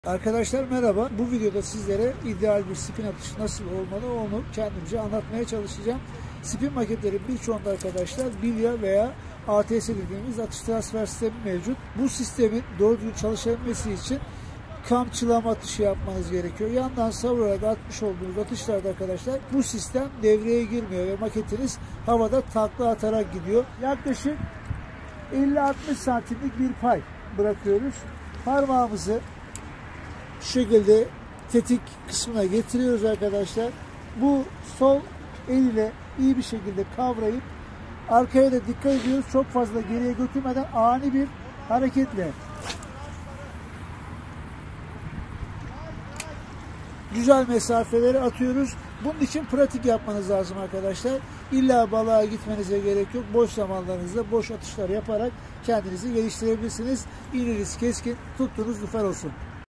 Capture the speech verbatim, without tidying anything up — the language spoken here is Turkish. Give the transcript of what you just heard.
Arkadaşlar merhaba. Bu videoda sizlere ideal bir spin atışı nasıl olmalı onu kendimce anlatmaya çalışacağım. Spin maketleri birçoğunda arkadaşlar bilya veya A T S dediğimiz atış transfer sistemi mevcut. Bu sistemin doğru düzgün çalışabilmesi için kamçılama atışı yapmanız gerekiyor. Yandan savurarak atmış olduğunuz atışlarda arkadaşlar bu sistem devreye girmiyor ve maketiniz havada takla atarak gidiyor. Yaklaşık elli altmış santimlik bir pay bırakıyoruz. Parmağımızı şu şekilde tetik kısmına getiriyoruz arkadaşlar. Bu sol eliyle iyi bir şekilde kavrayıp arkaya da dikkat ediyoruz. Çok fazla geriye götürmeden ani bir hareketle güzel mesafeleri atıyoruz. Bunun için pratik yapmanız lazım arkadaşlar. İlla balığa gitmenize gerek yok. Boş zamanlarınızda boş atışlar yaparak kendinizi geliştirebilirsiniz. İğneniz keskin, tuttuğunuz lüfer olsun.